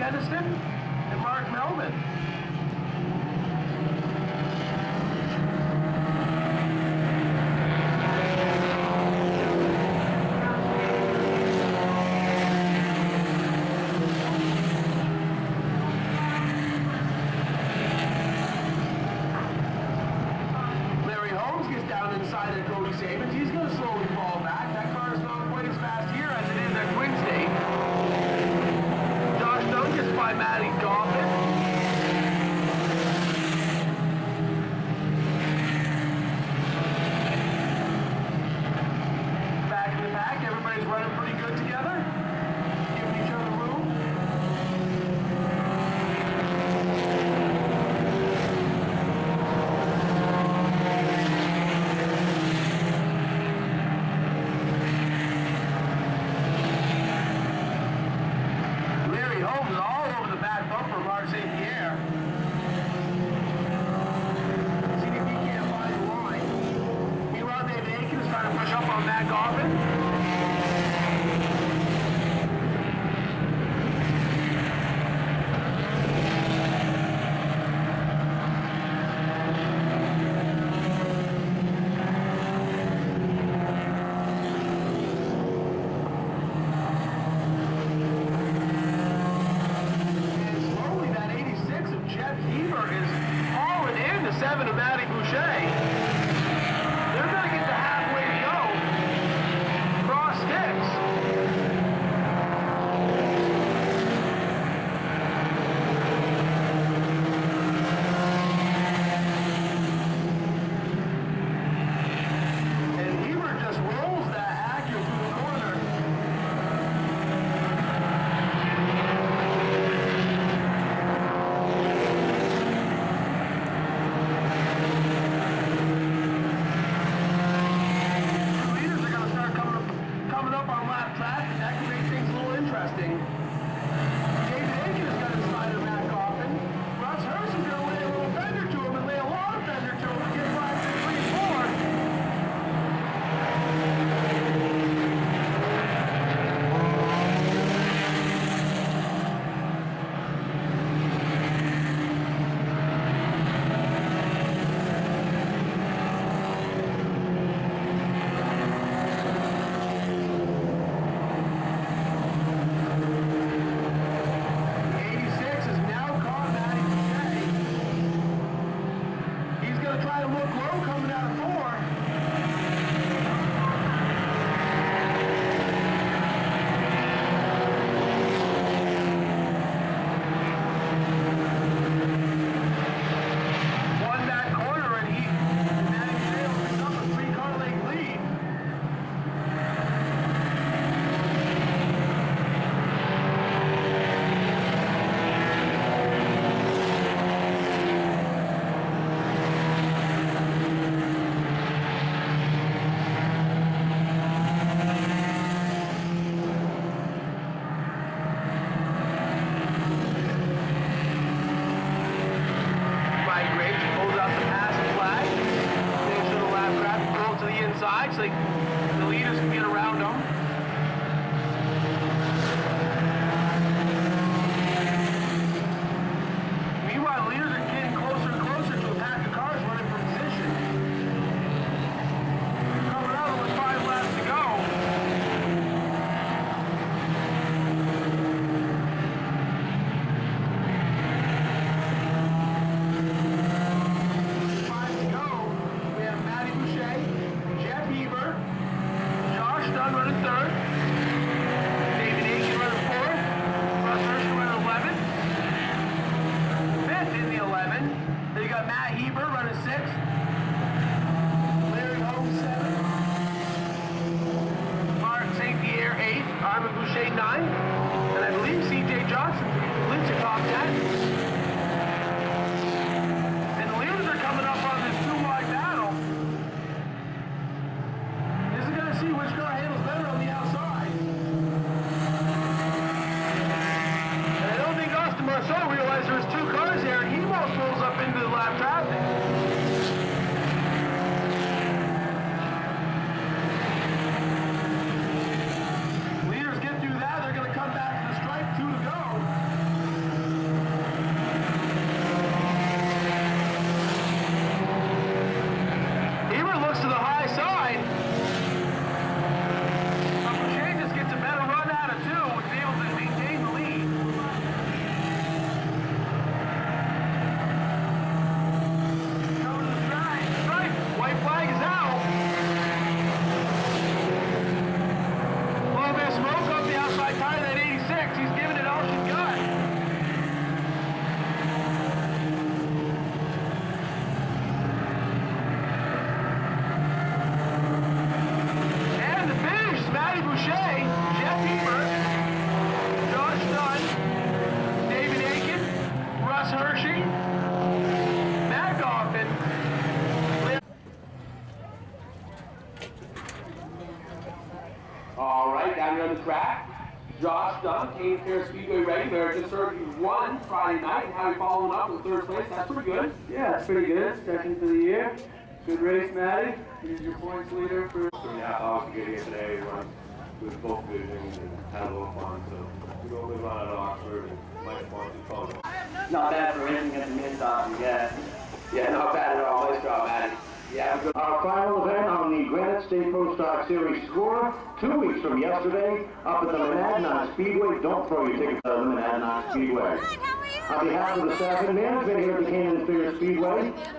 Edison and Mark Melvin. Larry Holmes gets down inside of Cody Sabins. He's going to slowly fall back. That car is not quite as fast here as it is at Twin State. Josh Dunn gets by Matty Goffin. Back in the pack, everybody's running pretty good together, giving each other room. Larry Holmes is all over the back bumper of Mark St. Pierre. See if he can't find the line. Meanwhile, David Aiken is trying to push up on Matt Goffin. And slowly, that 86 of Jeff Heber is hauling in the 7 of Matty Boucher. They're going to get to halfway to go. Cross sticks. And Heber just rolls that Acura through the corner. Leaders are going to start coming up on lap traffic. That can make things a little interesting. David Aiken has got inside of Matt Goffin. Russ Hurst is going to lay a little fender to him and lay a lot of fender to him and get 5, 6, 3, 4. He's going to try to look low coming out of 4. Won that corner and Matty Sales picks up a 3-car length lead. Mike Graves pulls out the passing flag. Makes sure the lap traffic rolls to the inside so the leaders can get around them. Meanwhile, the leaders are getting closer and closer to a pack of cars running for position. Coming out with 5 laps to go. We have Matty Boucher, Jeff Heber, Josh Dunn running 3rd, David Aiken running 4th, Russ Hurst running 11th, 5th in the 11. Then you got Matt Heber running 6th, Larry Holmes 7th, Mark St. Pierre 8th, Armin Boucher 9th, and I believe C.J. Johnson leads the top 10. And the leaders are coming up on this 2-wide battle. This is going to see which car handles better on the outside. And I don't think Austin Marceau realized there's 2 cars there, and he almost pulls up into the lap traffic. Leaders get through that, they're going to come back to the stripe, 2 to go. Hershey, Matt Goffin. All right, down here on the track, Josh Dunn, Cane Fair Speedway regular, just heard you won Friday night, and how you following up with third place. That's pretty good. Yeah, it's pretty good. Second for the year. Good race, Matty. He's your points leader for. 3.5 hours to get here today. Run with both divisions and had a little fun. So we go live on at Oxford and nice fun to follow. Not bad for racing at the mid-top, yeah. Yeah, not bad at all. Nice job, Matty. Yeah, good. Our final event on the Granite State Pro Stock Series score, 2 weeks from yesterday, up at the Monadnock Speedway. Don't throw your tickets out of the Monadnock Speedway. On behalf of the staff and management here at the Canyon Fair Speedway,